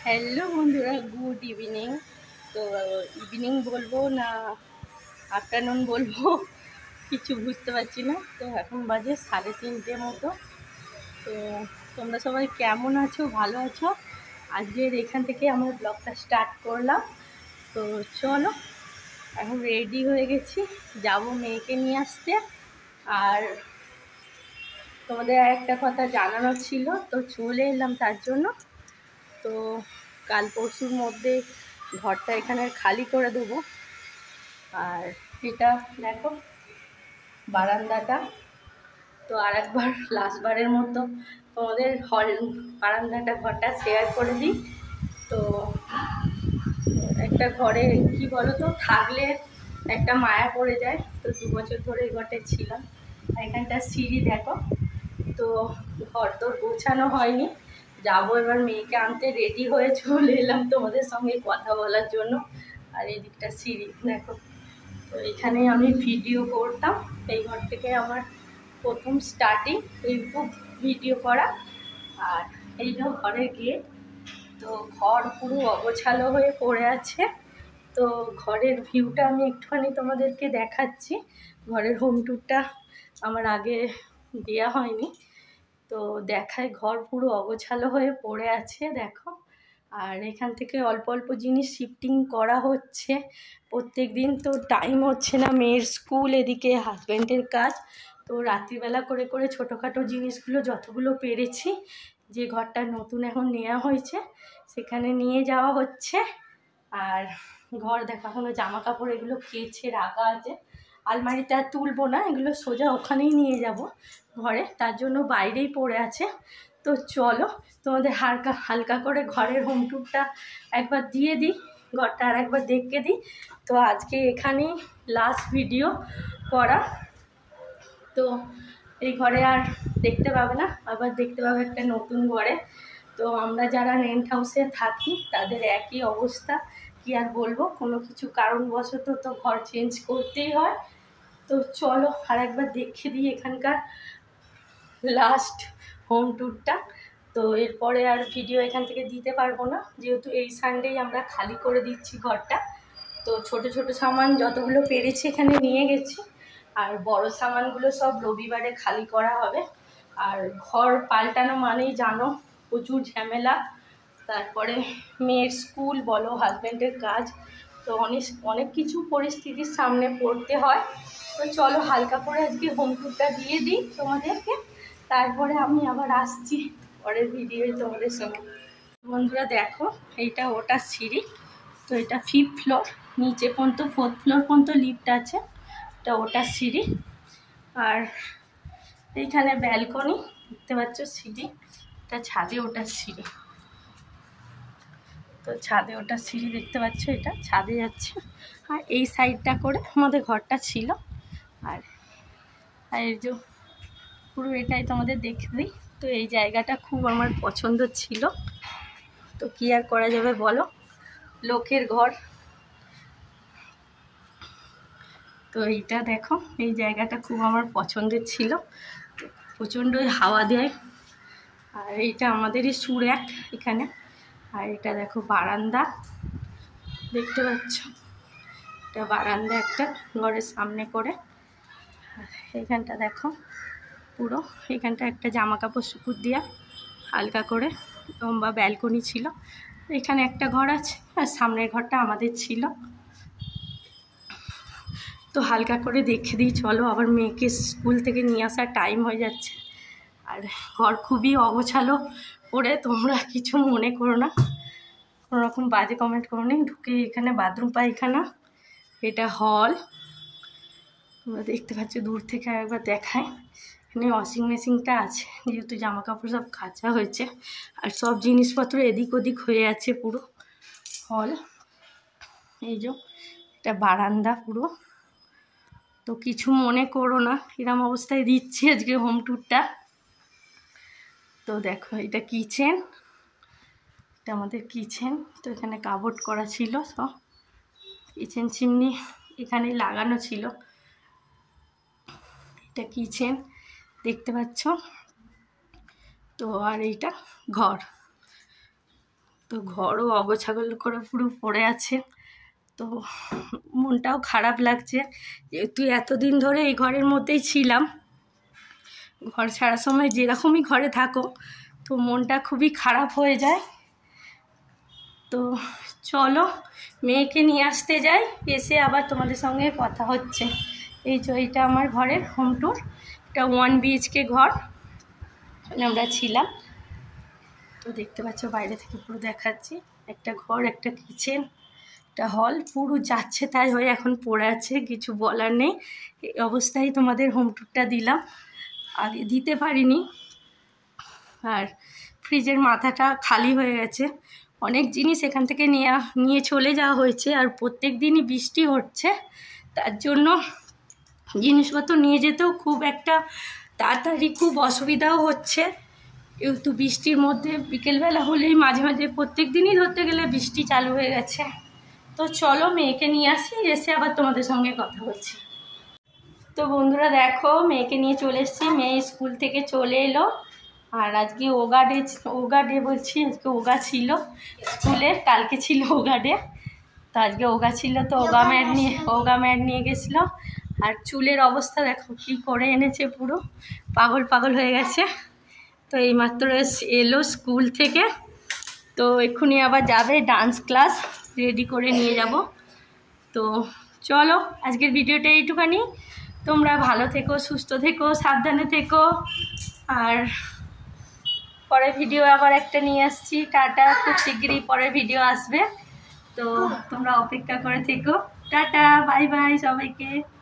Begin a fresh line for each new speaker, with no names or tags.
Hello বন্ধুরা, good evening. তো evening বলবো না আফটারনুন বলবো কিছু বুঝতে পারছি না। তো এখন বাজে 3:30 মতো। তো তোমরা সবাই কেমন আছো? ভালো আছো? আজকের এখান থেকে আমার ব্লগটা স্টার্ট করলাম। তো চলো, এখন রেডি হয়ে গেছি, যাব মেয়েকে নিয়ে আসতে। আর তোমাদের একটা কথা জানানোর ছিল, তো চলে এলাম তার জন্য। তো কাল পরশুর মধ্যে ঘরটা এখানে খালি করে দেবো। আর এটা দেখো বারান্দাটা। তো আর একবার লাস্টবারের মতো তোমাদের বারান্দাটা ঘরটা শেয়ার করে দিই। তো একটা ঘরে কি বলো তো, থাকলে একটা মায়া পড়ে যায়। তো 2 বছর ধরে এই ঘরটায় ছিলাম। এখানটা সিঁড়ি দেখো। তো ঘর তো গোছানো হয়নি, যাবো এবার মেয়েকে আনতে, রেডি হয়ে চলে এলাম তোমাদের সঙ্গে কথা বলার জন্য। আর এই দিকটা সিঁড়ি দেখো। তো এখানে আমি ভিডিও করতাম, এই ঘর থেকে আমার প্রথম স্টার্টিং ইউটিউব ভিডিও করা। আর এই যে ঘরের গেট। তো ঘর পুরো অগোছালো হয়ে পড়ে আছে। তো ঘরের ভিউটা আমি একটুখানি তোমাদেরকে দেখাচ্ছি। ঘরের হোম ট্যুরটা আমার আগে দেওয়া হয়নি। তো দেখায় ঘর পুরো অগোছালো হয়ে পড়ে আছে দেখো। আর এখান থেকে অল্প অল্প জিনিস শিফটিং করা হচ্ছে প্রত্যেক দিন। তো টাইম হচ্ছে না, মেয়ের স্কুল, এদিকে হাজব্যান্ডের কাজ। তো রাত্রিবেলা করে করে ছোটোখাটো জিনিসগুলো যতগুলো পেরেছি, যে ঘরটা নতুন এখন নেওয়া হয়েছে সেখানে নিয়ে যাওয়া হচ্ছে। আর ঘর দেখা হলো, জামা কাপড় এগুলো কেচে রাখা আছে। আলমারিতে আর তুলবো না, এগুলো সোজা ওখানেই নিয়ে যাব ঘরে, তার জন্য বাইরেই পড়ে আছে। তো চলো তোমাদের হালকা হালকা করে ঘরের হোম ট্যুরটা একবার দিয়ে দিই, ঘরটা আর একবার দেখে দিই। তো আজকে এখানেই লাস্ট ভিডিও করা। তো এই ঘরে আর দেখতে পাবে না, আবার দেখতে পাবে একটা নতুন ঘরে। তো আমরা যারা রেন্ট হাউসে থাকি তাদের একই অবস্থা, কি আর বলবো, কোনো কিছু কারণবশত তো ঘর চেঞ্জ করতেই হয়। তো চলো আর একবার দেখে দিই এখানকার লাস্ট হোম ট্যুরটা। তো এরপরে আর ভিডিও এখান থেকে দিতে পারবো না, যেহেতু এই সানডেই আমরা খালি করে দিচ্ছি ঘরটা। তো ছোট ছোট সামান যতগুলো পেরেছি এখানে নিয়ে গেছি, আর বড় সামানগুলো সব রবিবারে খালি করা হবে। আর ঘর পাল্টানো মানেই জানো প্রচুর ঝামেলা। তারপরে মেয়ের স্কুল বলো, হাজব্যান্ডের কাজ, তো অনেক অনেক কিছু পরিস্থিতির সামনে পড়তে হয়। তো চলো হালকা করে আজকে হোম ট্যুরটা দিয়ে দিই তোমাদেরকে, তারপরে আমি আবার আসছি পরের ভিডিও তোমাদের সঙ্গে। বন্ধুরা দেখো, এইটা ওটার সিঁড়ি। তো এটা 5th ফ্লোর, নিচে পর্যন্ত 4th ফ্লোর পর্যন্ত লিফট আছে। এটা ওটার সিঁড়ি। আর এইখানে ব্যালকনি দেখতে পাচ্ছ, সিঁড়ি, এটা ছাদে ওঠার সিঁড়ি। তো ছাদে ওঠার সিঁড়ি দেখতে পাচ্ছ, এটা ছাদে যাচ্ছে। আর এই সাইডটা করে আমাদের ঘরটা ছিল। আর এই যে পুরো এটাই তোমাদের দেখে দিই। তো এই জায়গাটা খুব আমার পছন্দ ছিল, তো কি আর করা যাবে বলো, লোকের ঘর। তো এইটা দেখো, এই জায়গাটা খুব আমার পছন্দের ছিল, প্রচণ্ডই হাওয়া দেয়। আর এইটা আমাদেরই সুরএক এখানে। আর এটা দেখো বারান্দা, দেখতে পাচ্ছ, এটা বারান্দা একটা ঘরের সামনে করে। আর এইখানটা দেখো পুরো, এখানটা একটা জামা কাপড় শুকুর দেওয়া হালকা করে লম্বা ব্যালকনি ছিল। এখানে একটা ঘর আছে, আর সামনের ঘরটা আমাদের ছিল। তো হালকা করে দেখে দিই চলো, আবার মেয়েকে স্কুল থেকে নিয়ে আসার টাইম হয়ে যাচ্ছে। আর ঘর খুবই অগোছালো করে, তোমরা কিছু মনে করো না, কোনো রকম বাজে কমেন্ট করো নি। ঢুকে এখানে বাথরুম পায়খানা, এটা হল, তোমরা দেখতে পাচ্ছ দূর থেকে একবার দেখায়। এখানে ওয়াশিং মেশিনটা আছে, যেহেতু জামা কাপড় সব কাচা হয়েছে। আর সব জিনিসপত্র এদিক ওদিক হয়ে আছে পুরো হল। এই যে এটা বারান্দা পুরো। তো কিছু মনে করো না, এরম অবস্থায় দিচ্ছি আজকে হোম ট্যুরটা। তো দেখো এটা কিচেন, এটা আমাদের কিচেন। তো এখানে কাবোর্ড করা ছিল, সব কিচেন চিমনি এখানেই লাগানো ছিল। এটা কিচেন দেখতে পাচ্ছ। তো আর এইটা ঘর। তো ঘরও অগোছাগল করে পুরো পড়ে আছে। তো মনটাও খারাপ লাগছে, যেহেতু এতদিন ধরে এই ঘরের মধ্যেই ছিলাম। ঘর ছাড়ার সময় যেরকমই ঘরে থাকো, তো মনটা খুবই খারাপ হয়ে যায়। তো চলো মেয়েকে নিয়ে আসতে যাই, এসে আবার তোমাদের সঙ্গে কথা হচ্ছে। এইটা আমার ঘরের হোম ট্যুর। এটা 1 BHK ঘর, আমরা ছিলাম। তো দেখতে পাচ্ছ বাইরে থেকে পুরো দেখাচ্ছি, একটা ঘর, একটা কিচেন, একটা হল, পুরো যাচ্ছে তাই হয়ে এখন পড়ে আছে, কিছু বলার নেই। এই অবস্থায় তোমাদের হোম ট্যুরটা দিলাম, আগে দিতে পারিনি। আর ফ্রিজের মাথাটা খালি হয়ে গেছে, অনেক জিনিস এখান থেকে নিয়ে চলে যাওয়া হয়েছে। আর প্রত্যেক দিনই বৃষ্টি হচ্ছে, তার জন্য জিনিসপত্র নিয়ে যেতেও খুব একটা তাড়াতাড়ি খুব অসুবিধাও হচ্ছে। যেহেতু বৃষ্টির মধ্যে বিকেলবেলা হলেই মাঝে মাঝে প্রত্যেক দিনই ধরতে গেলে বৃষ্টি চালু হয়ে গেছে। তো চলো মেয়েকে নিয়ে আসি, এসে আবার তোমাদের সঙ্গে কথা বলছি। তো বন্ধুরা দেখো, মেয়েকে নিয়ে চলে এসেছি। মেয়ে স্কুল থেকে চলে এলো। আর আজকে ওগা ডে বলছি, আজকে ওগা ছিল স্কুলের, কালকে ছিল ওগা ডে। তো আজকে ওগা ছিল, তো ওগা ম্যাট নিয়ে গেছিলো। আর চুলের অবস্থা দেখো কি করে এনেছে, পুরো পাগল হয়ে গেছে। তো এইমাত্র এলো স্কুল থেকে, তো এক্ষুনি আবার যাবে ডান্স ক্লাস, রেডি করে নিয়ে যাব। তো চলো আজকের ভিডিওটা এইটুখানি। তোমরা ভালো থেকো, সুস্থ থেকো, সাবধানে থেকো। আর পরের ভিডিও আবার একটা নিয়ে আসছি। টাটা, খুব শিগগিরই পরের ভিডিও আসবে, তো তোমরা অপেক্ষা করে থেকো। টাটা, বাই বাই সবাইকে।